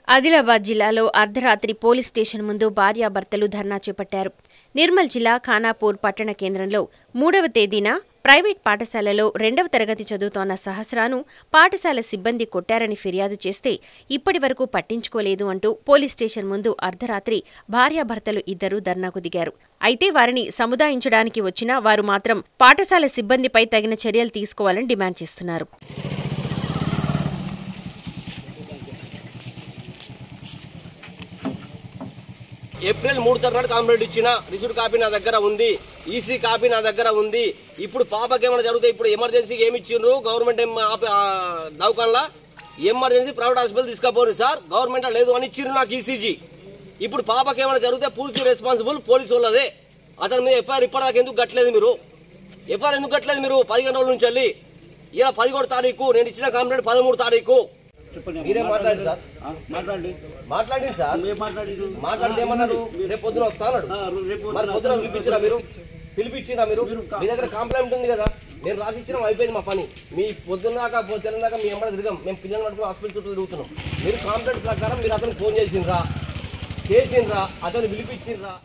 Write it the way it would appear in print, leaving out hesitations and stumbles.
ఆదిలాబాద్ జిల్లాలో అర్ధరాత్రి police station ముందు భార్యాభర్తలు ధర్నా చేపట్టారు. నిర్మల్ జిల్లా ఖానాపూర్ పట్టణ కేంద్రంలో 3వ తేదీన ప్రైవేట్ పాఠశాలలో 2వ తరగతి చదువుతోన్న సహస్రాను పాఠశాల సిబ్బంది కొట్టారని ఫిర్యాదు చేస్తే ఇప్పటి వరకు పట్టించుకోలేదు అంటూ పోలీస్ స్టేషన్ ముందు అర్ధరాత్రి భార్యాభర్తలు ఇద్దరూ ధర్నాకు దిగారు. అయితే వారిని సముదాయించడానికి వచ్చినా వారు మాత్రం పాఠశాల సిబ్బందిపై తగిన చర్యలు తీసుకోవాలని డిమాండ్ చేస్తున్నారు. ఏప్రిల్ 3 తారీఖు కంప్లైంట్ ఇచ్చిన రిసీవ్డ్ కాపీ నా దగ్గర ఉంది, ఈసీ కాపీ నా దగ్గర ఉంది. ఇప్పుడు పాపకి ఏమైనా జరుగుతాయి, ఇప్పుడు ఎమర్జెన్సీకి ఏమి ఇచ్చిండ్రు గవర్నమెంట్ దవాఖానలా ఎమర్జెన్సీ ప్రైవేట్ హాస్పిటల్ తీసుకుపోరు సార్, గవర్నమెంట్ లేదు అని ఇచ్చిండ్రు నాకు ఈసీజీ. ఇప్పుడు పాపకి ఏమైనా జరిగితే పూర్తి రెస్పాన్సిబుల్ పోలీసు వాళ్ళదే. అతని మీద ఎఫ్ఐఆర్ ఇప్పటిదాకా ఎందుకు కట్టలేదు మీరు? ఎఫ్ఐఆర్ ఎందుకు కట్టలేదు మీరు? 15 రోజుల నుంచి వెళ్ళి ఇలా 11 తారీఖు నేను ఇచ్చిన కంప్లైంట్ 13 తారీఖు. మీరే మాట్లాడండి సార్, మాట్లాడండి సార్, మాట్లాడితే ఏమన్నారు? రేపు పొద్దున వస్తాడు, మరి పొద్దున పిలిపించినా మీరు? మీ దగ్గర కంప్లైంట్ ఉంది కదా, నేను రాసి ఇచ్చినా అయిపోయింది మా పని. మీ పొద్దున్నాక తెలంగాణ మీ ఎమ్మడ తిరిగాం, మేము పిల్లలు పట్టుకుని హాస్పిటల్ చుట్టూ తిరుగుతున్నాం. మీరు కంప్లైంట్ ప్రకారం మీరు అతను ఫోన్ చేసిండ్రా, అతను పిలిపించిండ్రా?